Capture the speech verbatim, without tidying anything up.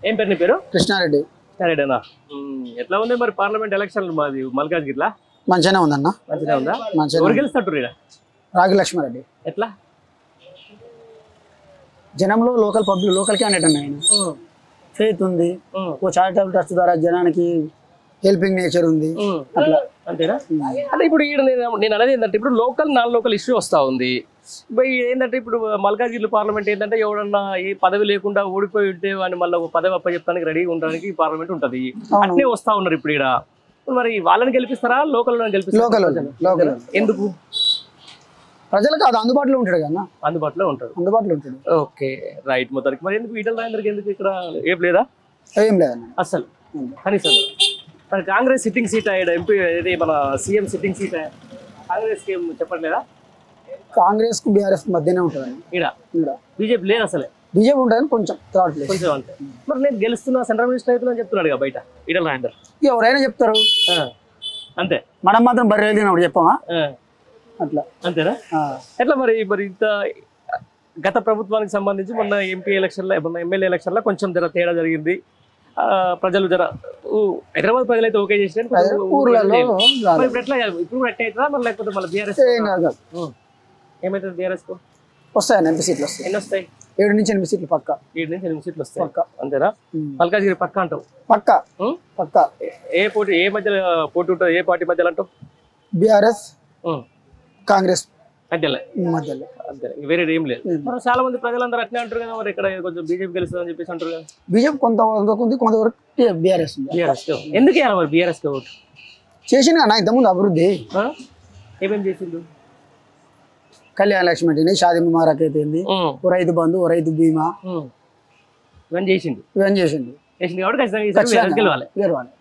ఏం పేరు నీ పేరు? కృష్ణారెడ్డి. కృష్ణారెడ్డినా? ఎట్లా ఉంది మరి పార్లమెంట్ ఎలక్షన్ మాది మల్కాజ్గిరిలా? మంచిగానే ఉందన్న. మంచిగా ఉందా? మంచిగా. ఎవరు గెలుస్తారు ఈడ? రాగి లక్ష్మారెడ్డి. ఎట్లా? జనంలో లోకల్ పబ్లిక్ లోకల్ క్యాండిడేట్ అన్న ఆయన. ఫెయిత్ ఉంది, ఓ చారిటబుల్ ట్రస్ట్ ద్వారా జనానికి హెల్పింగ్ నేచర్ ఉంది. అట్లా అంతేనా? అంటే ఇప్పుడు ఈడ నేను అనేది ఏంటంటే ఇప్పుడు లోకల్ నాన్ లోకల్ ఇష్యూ వస్తూ ఉంది. ఇప్పుడు ఏంటంటే ఇప్పుడు మల్కాజ్గిరి పార్లమెంట్ ఏంటంటే ఎవడన్నా ఏ పదవి లేకుండా ఓడిపోయి ఉంటే వాడిని మళ్ళీ పదవి అప్ప చెప్తానికి రెడీగా ఉండడానికి పార్లమెంట్ ఉంటుంది. అట్నే వస్తా ఉన్నారు ఇప్పుడు ఈడ. మరి వాళ్ళని గెలిపిస్తారా లోకల్ గెలిపిస్తారా? లోకల్. ఎందుకు? ప్రజలకు అది అందుబాటులో ఉంటాడు కదా. అందుబాటులో ఉంటాడు. అందుబాటులో ఉంటాడు. Okay right. మొత్తానికి మరి ఎందుకు ఈటల రాజేందర్కి ఎందుకు ఇక్కడ ఏం లేదా? ఏం లేదన్న అసలు కనీసం. మరి కాంగ్రెస్ సిట్టింగ్ సీట్ అయ్యాడు ఎంపీ, ఇది మన సీఎం సిట్టింగ్ సీట్ కాంగ్రెస్ కి ఏం చెప్పట్లేదా? కాంగ్రెస్ కు బీఆర్ఎస్ మధ్యనే ఉంటుంది. ఈడ బీజేపీ లేదు అసలే. బీజేపీ ఉంటుంది కొంచెం థర్డ్ ప్లేస్ కొంచెం అంతే. మరి నేను గెలుస్తున్నా సెంట్రల్ మినిస్టర్ అవుతున్నా అని చెప్తున్నాడు బయట ఈటల రాజేందర్. ఎవరైనా చెప్తారు అంతే. మనం మాత్రం బర్రె వెళ్ళినప్పుడు చెప్పమా? అట్లా అంతేనా? ఎట్లా మరి మరి ఇంత గత ప్రభుత్వానికి సంబంధించి మొన్న ఎంపీ ఎలక్షన్లో మొన్న ఎమ్మెల్యే ఎలక్షన్లో కొంచెం జర తేడా జరిగింది. ప్రజలు జర హైదరాబాద్ ప్రజలు అయితే ఓకే చేసిన ఇప్పుడు ఎట్లా ఇప్పుడు ఎట్ అవుతుందా మరి లేకపోతే మళ్ళీ బీఆర్ఎస్ ఏమైతుంది? బీఆర్ఎస్ కు వస్తాయి ఎనిమిది సీట్లు వస్తాయి. ఎన్ని వస్తాయి? ఏడు నుంచి ఎనిమిది సీట్లు పక్క. ఏడు నుంచి ఎనిమిది సీట్లు వస్తాయి అంతేనా? మల్కాజ్గిరి పక్క అంటావు? పక్క పక్క. ఏ పోటీ ఏ మధ్యలో పోటీ ఉంటుంది? ఏ పార్టీ మధ్యలో అంటావు? బీఆర్ఎస్ కాంగ్రెస్ మధ్యలో మధ్యలో అంతే, వేరే ఏం లేదు. చాలా మంది ప్రజలందరూ అట్నే అంటారు కదా మరి ఇక్కడ కొంచెం బీజేపీ గెలుస్తుంది అని చెప్పేసి అంటారు కదా. బీజేపీ కొంత ఉంది, కొంతవరకు బీఆర్ఎస్ బీఆర్ఎస్ ఎందుకు వేయాలి మరి బీఆర్ఎస్ ఓటు? చేసిండు అన్న ఇంతకుముందు అభివృద్ధి. ఏమేమి చేసిండు? కళ్యాణ లక్ష్మి అంటే షాదీ ముబారక్ అయితే ఓ రైతు బంధు, ఓ రైతు బీమా ఇవన్నీ చేసిండు. ఇవన్నీ చేసిండు చేసిండు కాబట్టి ఖచ్చితంగా గెలవాలి. గెలవాలి.